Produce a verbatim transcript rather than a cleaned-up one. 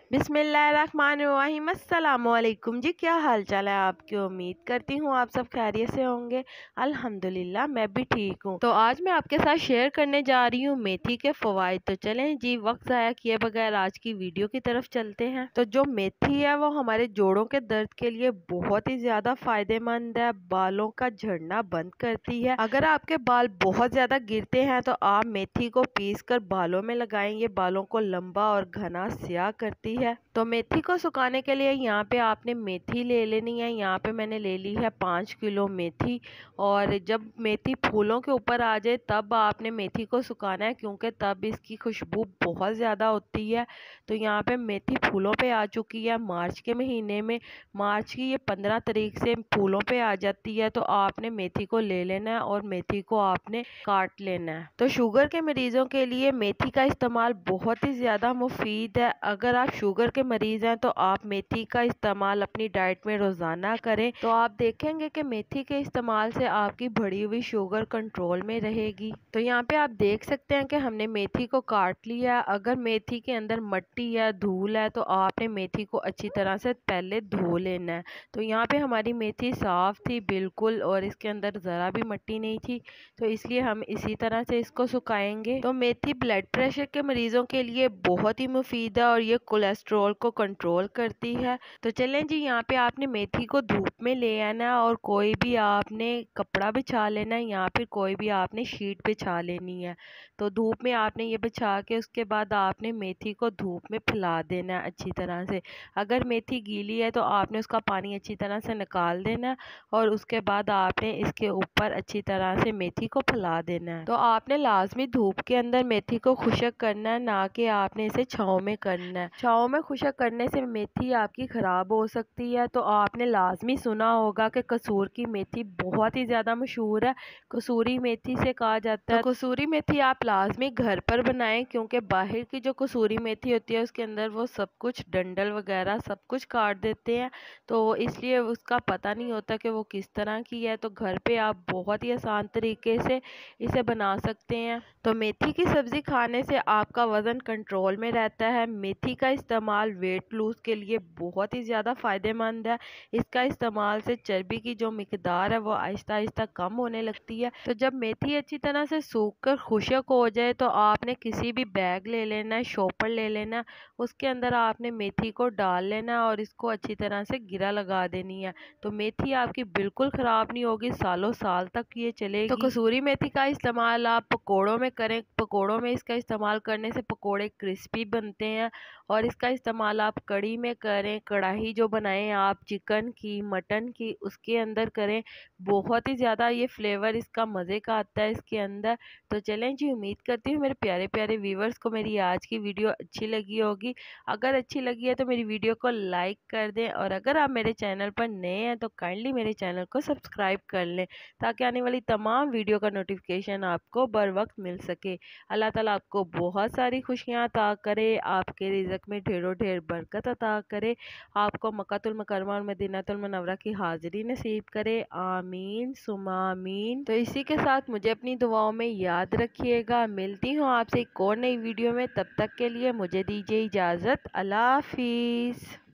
बिस्मिल्लाहिर्रहमानिर्रहीम। अस्सलामुअलैकुम जी, क्या हाल चाल है आपकी। उम्मीद करती हूँ आप सब खैरियत से होंगे। अल्हम्दुलिल्लाह मैं भी ठीक हूँ। तो आज मैं आपके साथ शेयर करने जा रही हूँ मेथी के फवाइद। तो चलें जी, वक्त ज़ाया किए बगैर आज की वीडियो की तरफ चलते हैं। तो जो मेथी है वो हमारे जोड़ों के दर्द के लिए बहुत ही ज्यादा फायदेमंद है। बालों का झड़ना बंद करती है। अगर आपके बाल बहुत ज्यादा गिरते हैं तो आप मेथी को पीस कर बालों में लगाएं। ये बालों को लंबा और घना स्याह करती है। तो मेथी को सुखाने के लिए यहाँ पे आपने मेथी ले लेनी है। यहाँ पे मैंने ले ली है पाँच किलो मेथी। और जब मेथी फूलों के ऊपर आ जाए तब आपने मेथी को सुखाना है, क्योंकि तब इसकी खुशबू बहुत ज़्यादा होती है। तो यहाँ पे मेथी फूलों पे आ चुकी है। मार्च के महीने में, मार्च की ये पंद्रह तारीख से फूलों पे आ जाती है। तो आपने मेथी को ले लेना है और मेथी को आपने काट लेना है। तो शुगर के मरीजों के लिए मेथी का इस्तेमाल बहुत ही ज़्यादा मुफीद है। अगर आप शुगर के मरीज हैं तो आप मेथी का इस्तेमाल अपनी डाइट में रोज़ाना करें, तो आप देखेंगे कि मेथी के इस्तेमाल से आपकी बढ़ी हुई शुगर कंट्रोल में रहेगी। तो यहाँ पे आप देख सकते हैं कि हमने मेथी को काट लिया। अगर मेथी के अंदर मट्टी या धूल है तो आपने मेथी को अच्छी तरह से पहले धो लेना है। तो यहाँ पे हमारी मेथी साफ थी बिल्कुल, और इसके अंदर ज़रा भी मट्टी नहीं थी। तो इसलिए हम इसी तरह से इसको सुखाएंगे। तो मेथी ब्लड प्रेशर के मरीजों के लिए बहुत ही मुफीद है और ये कोलेस्ट्रॉल को कंट्रोल करती है। तो चलें जी, यहाँ पे आपने मेथी को धूप में ले आना और कोई भी आपने कपड़ा बिछा लेना है, या फिर कोई भी आपने शीट बिछा लेनी है। तो धूप में आपने ये बिछा के उसके बाद आपने मेथी को धूप में फैला देना है अच्छी तरह से। अगर मेथी गीली है तो आपने उसका पानी अच्छी तरह से निकाल देना, और उसके बाद आपने इसके ऊपर अच्छी तरह से मेथी को फैला देना है। तो आपने लाजमी धूप के अंदर मेथी को खुशक करना है, ना कि आपने इसे छाँव में करना है। छाँव में खुशक करने से मेथी आपकी खराब हो सकती है। तो आपने लाजमी सुना होगा कि कसूर की मेथी बहुत ही ज्यादा मशहूर है, कसूरी मेथी से कहा जाता है। तो कसूरी मेथी आप लाजमी घर पर बनाएं, क्योंकि बाहर की जो कसूरी मेथी होती है उसके अंदर वो सब कुछ डंडल वगैरह सब कुछ काट देते हैं, तो इसलिए उसका पता नहीं होता कि वो किस तरह की है। तो घर पे आप बहुत ही आसान तरीके से इसे बना सकते हैं। तो मेथी की सब्जी खाने से आपका वजन कंट्रोल में रहता है। मेथी का इस्तेमाल वेट लूज के लिए बहुत ही ज़्यादा फ़ायदेमंद है। इसका इस्तेमाल से चर्बी की जो मिकदार है वो आहिस्ता आहिस्ता कम होने लगती है। तो जब मेथी अच्छी तरह से सूख कर खुशक हो जाए तो आपने किसी भी बैग ले लेना है, शॉपर ले लेना, उसके अंदर आपने मेथी को डाल लेना और इसको अच्छी तरह से गिरा लगा देनी है। तो मेथी आपकी बिल्कुल ख़राब नहीं होगी, सालों साल तक ये चलेगी। तो कसूरी मेथी का इस्तेमाल आप पकोड़ों में करें। पकोड़ों में इसका इस्तेमाल करने से पकोड़े क्रिस्पी बनते हैं। और इसका इस्तेमाल आप कड़ी में करें, कढ़ाई जो बनाएं आप चिकन की, मटन की, उसके अंदर करें। बहुत ही ज़्यादा ये फ्लेवर इसका मज़े का आता है इसके अंदर। तो चलें जी, उम्मीद करती हूँ मेरे प्यारे प्यारे व्यूवर्स को मेरी आज की वीडियो अच्छी लगी होगी। अगर अच्छी लगी है तो मेरी वीडियो को लाइक कर दें, और अगर आप मेरे चैनल पर नए हैं तो काइंडली मेरे चैनल को सब्सक्राइब कर लें, ताकि आने वाली तमाम वीडियो का नोटिफिकेशन आपको बर वक्त मिल सके। अल्लाह ताला आपको बहुत सारी खुशियाँ अता करे, आपके रिज़्क में ढेरों ढेर बरकत अता करे, आपको मक्कातुल मुकर्रमा और मदीनातुल मुनव्वरा की हाजिरी नसीब करे। आमीन सुमा आमीन। तो इसी के साथ मुझे अपनी दुआओं में याद रखिएगा। मिलती हूँ आपसे एक और नई वीडियो में, तब तक के लिए मुझे दीजिए इजाज़त। अल्लाह हाफिज़।